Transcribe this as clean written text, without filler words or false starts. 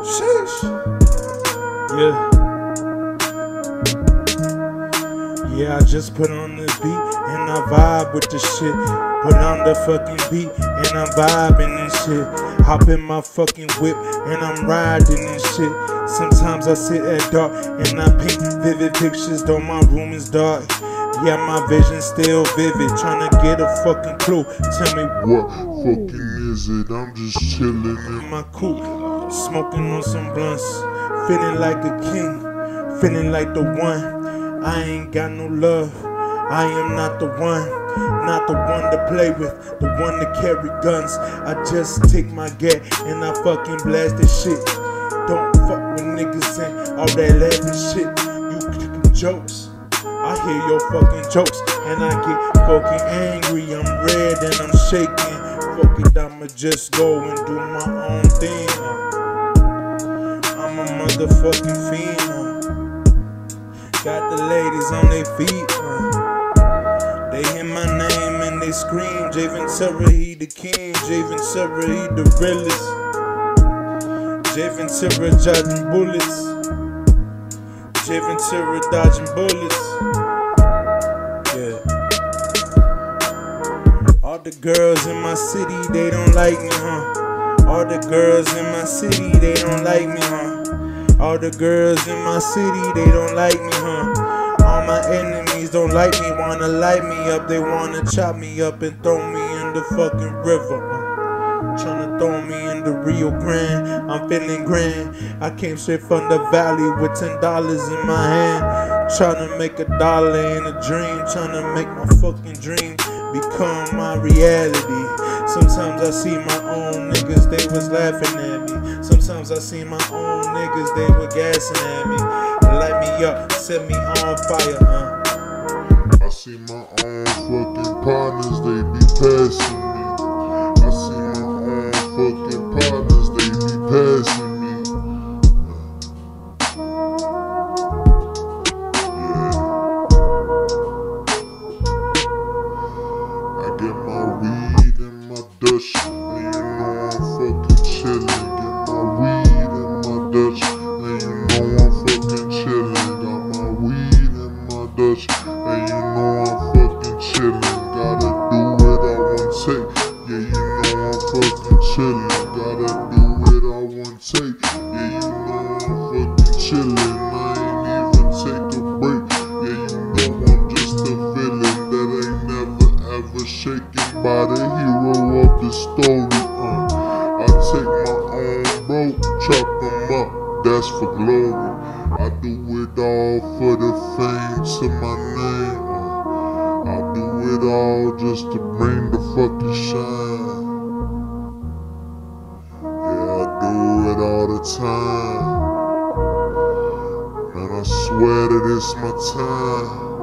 Sheesh. Yeah, I just put on the beat and I vibe with the shit. Put on the fucking beat and I'm vibing and shit. Hop in my fucking whip and I'm riding and shit. Sometimes I sit at dark and I paint vivid pictures, though my room is dark. Yeah, my vision's still vivid, trying to get a fucking clue. Tell me what fucking is it? I'm just chilling in my coupe, smoking on some blunts, feeling like a king, feeling like the one. I ain't got no love, I am not the one. Not the one to play with, the one to carry guns. I just take my gat and I fucking blast this shit. Don't fuck with niggas and all that laughing shit. You kicking jokes, I hear your fucking jokes and I get fucking angry. I'm red and I'm shaking. Fuck it, I'ma just go and do my own thing. I'm a motherfucking fiend. Got the ladies on their feet. They hear my name and they scream. Jay Ventura, he the king. Jay Ventura, he the realest. Jay Ventura dodging bullets. Jay Ventura dodging bullets. Yeah. All the girls in my city, they don't like me, huh? All the girls in my city, they don't like me, huh? All the girls in my city, they don't like me, huh? All my enemies don't like me, wanna light me up. They wanna chop me up and throw me in the fucking river. Tryna throw me in the Rio Grande. I'm feeling grand. I came straight from the valley with $10 in my hand. Tryna make $1 in a dream. Tryna make my fucking dream become my reality. Sometimes I see my own niggas, they was laughing at me. Sometimes I see my own niggas, they were gassing at me. Light me up, set me on fire, I see my own fucking partners, they be passing me. I see my own fucking partners, they be passing me. Yeah. I get my weed and my Dutch, and you know I'm fucking chillin'. Get my weed and my Dutch, and you know I'm fucking chillin'. Got my weed and my Dutch, and you know I'm fucking chillin'. Gotta do what I want to take. Yeah, you know I'm fucking chillin'. Gotta do what I want to take. Yeah, you know I'm fucking chillin'. I ain't even take a break. Yeah, you know I'm just a villain that ain't never ever shaken by the hero of the story. I take my own bro, chop him up, that's for glory. I do it all for the fame to my name. I do it all just to bring the fucking shine. Yeah, I do it all the time. Man, I swear that it's my time.